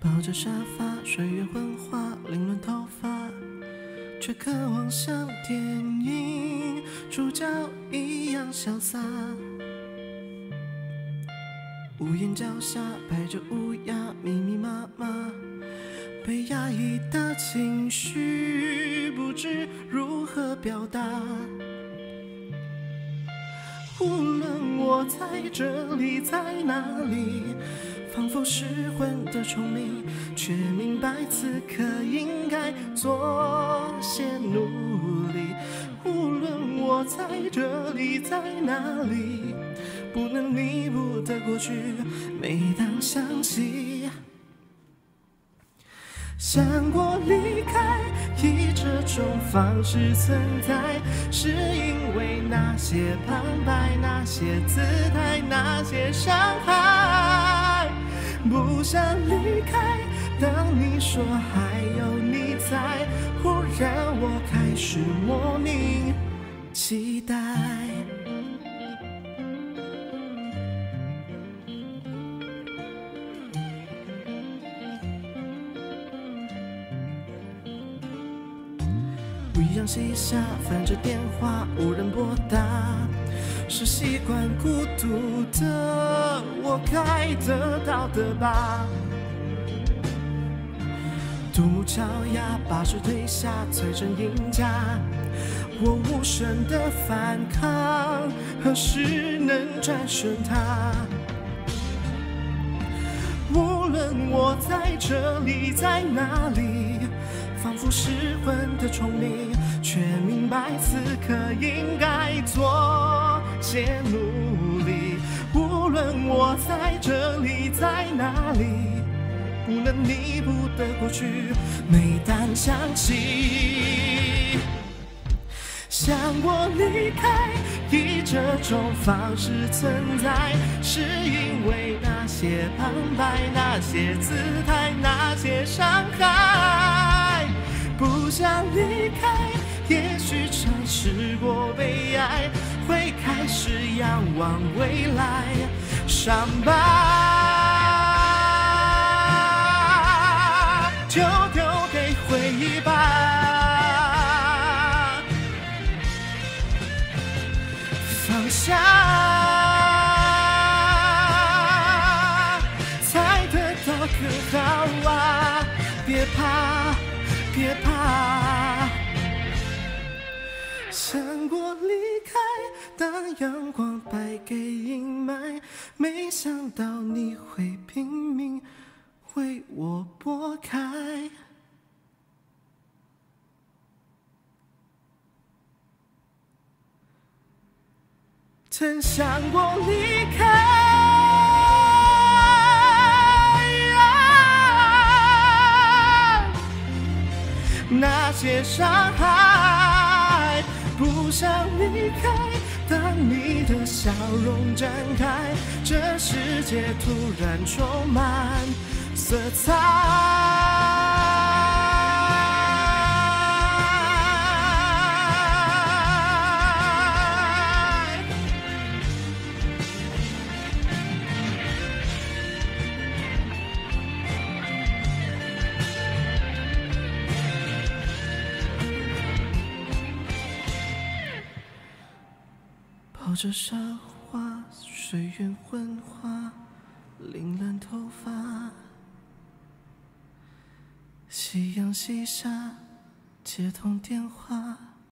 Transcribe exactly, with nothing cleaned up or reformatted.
抱着沙发，水月昏花，凌乱头发，却渴望像电影主角一样潇洒。屋檐脚下排着乌鸦，密密麻麻，被压抑的情绪不知如何表达。无论我在这里，在哪里，仿佛失魂的虫鸣，却明白此刻应该做些努力。无论我在这里，在哪里，不能弥补的过去，每当想起，想过离开，以这种方式存在，是因为那些旁白，那些姿态，那些伤害。不想离开，当你说还有你在，忽然我开始莫名期待。夕阳西下，翻着电话，无人拨打，是习惯孤独的我该得到的吧。独木桥呀，把手推下，催成赢家。我无声的反抗，何时能战胜它？无论我在这里，在哪里，仿佛失魂的虫鸣，却明白此刻应该做些努力。无论我在这里，在哪里，不能弥补的过去，每当想起，想过离开，以这种方式存在，是因为那些旁白，那些姿态，那些伤害。不想离开，也许尝试过被爱，会开始仰望未来，伤疤就丢给回忆吧。放下，才得到更好啊！别怕，别怕。想过离开，当阳光败给阴霾，没想到你会拼命为我拨开。曾想过离开，啊，那些伤害。不想离开，当你的笑容展开，这世界突然充满色彩。抱着沙画，水源昏花，凌乱头发。夕阳西下，接通电话。